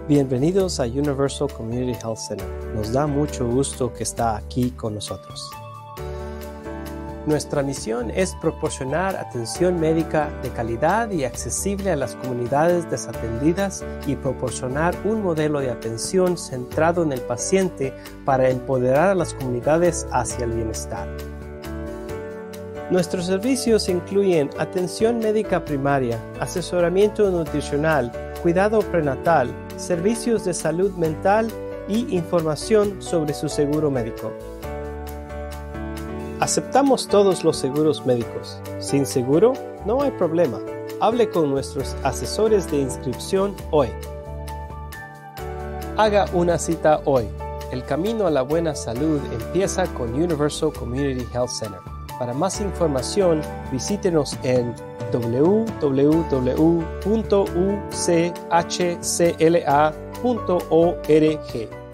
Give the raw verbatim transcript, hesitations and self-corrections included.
Bienvenidos a Universal Community Health Center. Nos da mucho gusto que está aquí con nosotros. Nuestra misión es proporcionar atención médica de calidad y accesible a las comunidades desatendidas y proporcionar un modelo de atención centrado en el paciente para empoderar a las comunidades hacia el bienestar. Nuestros servicios incluyen atención médica primaria, asesoramiento nutricional, cuidado prenatal, servicios de salud mental y información sobre su seguro médico. Aceptamos todos los seguros médicos. Sin seguro, no hay problema. Hable con nuestros asesores de inscripción hoy. Haga una cita hoy. El camino a la buena salud empieza con Universal Community Health Center. Para más información, visítenos en w w w punto u c h c l a punto org.